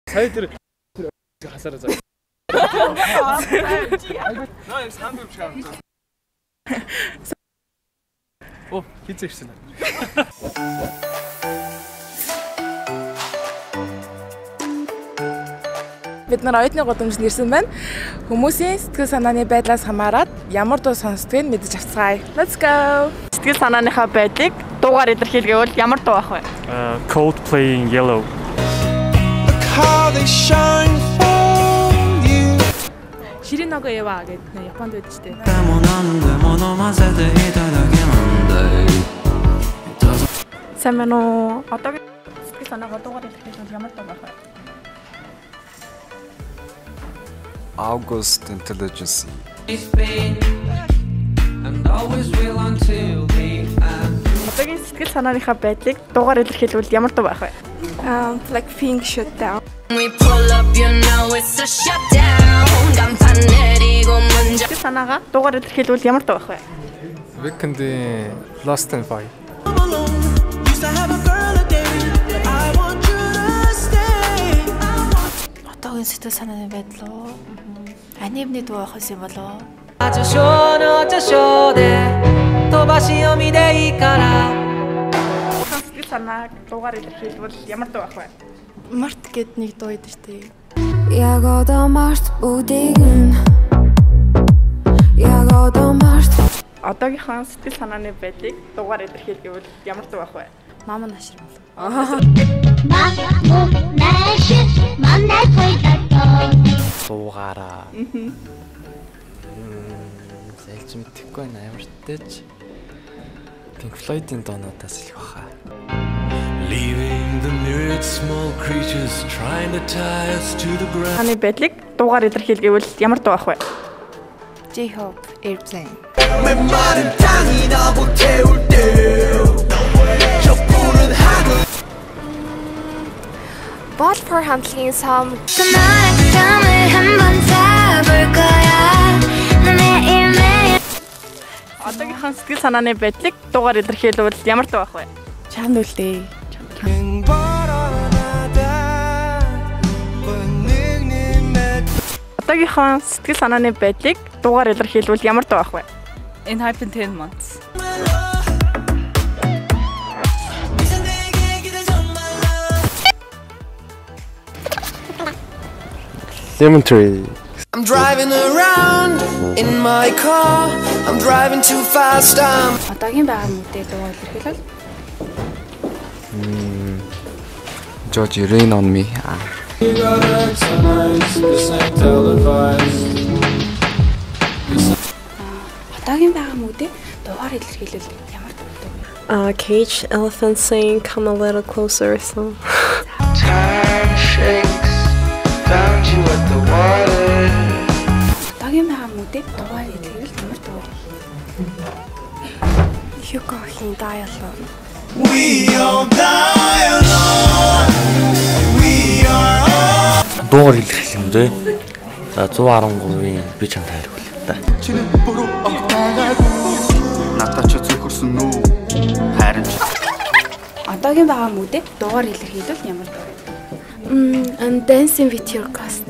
сая тэр хасаараа заа. Наа юм самбив чам. Оо, хийчихсэн. Бид нар оюутны гудамжинд ирсэн байна. Хүмүүсийн сэтгэл санааны байдлаас хамаарат ямар дуу сонсдгийг мэдэж авцгаая. Let's go. Сэтгэл санааныхаа байдлыг дуугаар илэрхийлгэвэл ямар дуу байх вэ? Coldplay Yellow. Шириногоо ява гэдэг Японд байдаг шүү дээ. Сайн байна уу? Одоогийн сэтгэл санаагаа дуугаар илэрхийлвэл ямар дуу байх вэ? August Intelligence. Одоогийн сэтгэл санааныхаа байдлыг дуугаар илэрхийлвэл ямар дуу байх вэ? Blackpink shut down. We pull up, you know it's a shutdown. Сэтгэл санаагаа дуугаар илэрхийлвэл ямар дуу байх вэ? Weekend-ийн Lost and Fight. Одоогийн сэтгэл санааны байдал уу? Анимны дуу байх юм болоо. Сэтгэл санааг дуугаар илэрхийлвэл ямар дуу байх вэ? Март гэд нэг дуу идэв штэ. Яг одоо март бүдэгэн. Яг одоо март. Одоогийнхаа сэтгэл санааны байдлыг дуугаар илэрхийлгэвэл ямар дуу байх вэ? Мама нашир бол. Дуугаараа. Сэлж мэдхгүй байна ямар ч тааж. Pink Floyd-ийн доонуудаас хэлэх баха. Leaving the myriad small creatures trying to tie us to the ground. Таны байдлыг дуугаар илэрхийлгэвэл ямар дуу байх вэ? J-Hope Airplane. Ball for хамтлагийн сом. Одоогийнхаа сэтгэл санааны байдлыг дуугаар илэрхийлвэл ямар дуу байх вэ? Чамд үлдээ. Одоогийнхаа сэтгэл санааны байдлыг дуугаар илэрхийлвэл ямар дуу байх вэ? In Hyphen 10 months. Lemon Tree. I'm driving around in my car. I'm driving too fast. Одоогийн байгаа мөдөө дуугаар илэрхийлвэл George Rain on Me. одоогийн байгаа мөдөө дуугаар илэрхийлвэл ямар дуу вэ? Cage Elephant Sing Come a Little Closer so. Time shakes, found you at the water. Одоогийн байгаа мөдөө дуугаар илэрхийлвэл ямар дуу вэ? Hugo-ийн Dialogue. We all die alone. We are all. Дуугаар илэрхийлэх юм дээ. За 113-ийн би чамд хайр хүлээ та. Надад ч зөвхөрсөн үү? Харин Одоогийн байгаа мөдөө дуугаар илэрхийлвэл ямар дуу вэ? I'm dancing with your ghost.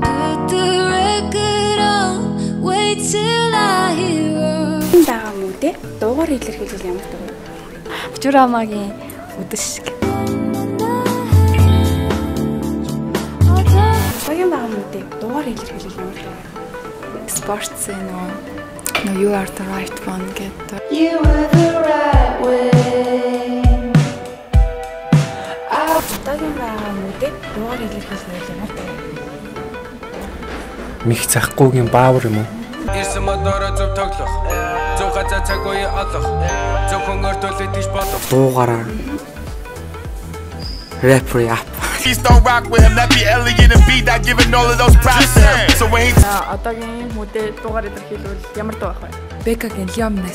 Байгаа мөдөө дуугаар илэрхийлвэл ямар дуу вэ? Журамагийн үдэш шиг. Одоогийн байгаа мөдөө дуугаар илэрхийлвэл ямар дуу вэ? Sports no you are the right one get. You were the right way. Одоогийн байгаа мөдөө дуугаар илэрхийлвэл ямар дуу вэ? Мих цахгүйгийн баавар юм уу? Ирсэн модороо зөв тоглох. Зөв газар цаг үе олох. Зөв хөнгөр төлөд иш бодох. Дуугаараа. Rap. Please don't rock with him. That be alien and be that giving all of those props to him. So when he Одоогийн мөдөө дуугаар илэрхийлвэл ямар дуу байх вэ? Beccaгийн Lyomness.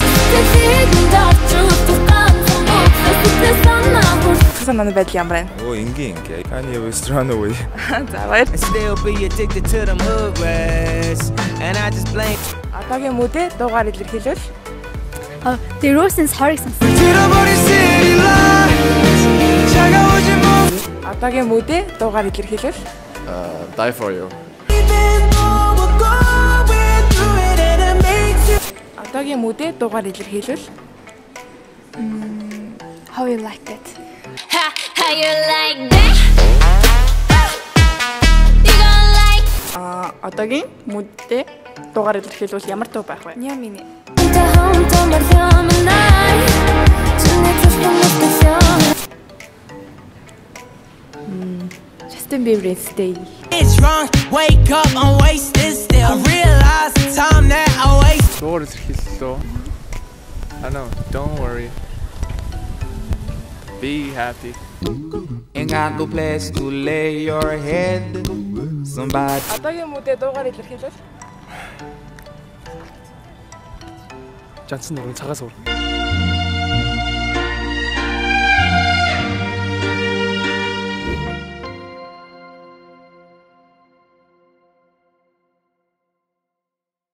Санааны байдал ямар байна? Оо ингийн. Kanye West Runaway. За баяр. still be addicted to them hood rats. And I just blame. Одоогийн мөдөө дуугаар илэрхийлвэл The Rosen's Horrocks. одоогийн мөдөө дуугаар илэрхийлвэл Die for you. Одоогийн мөдөд дуугаар илэрхийлвэл How you like that? How you like that? You gon' like одоогийн мөдөд дуугаар илэрхийлвэл ямар дуу байх вэ? Nyamini. Justin Bieber Stay. It's wrong. Wake up, I'm wasted still. Realize the time that I waste. Дуугаар илэрхийллээ. I know, don't worry. Be happy. Ain't got no place to lay your head. Somebody. Одоогийн мөдөд дуугаар илэрхийлвэл Жанцсан нурын цагаас уур.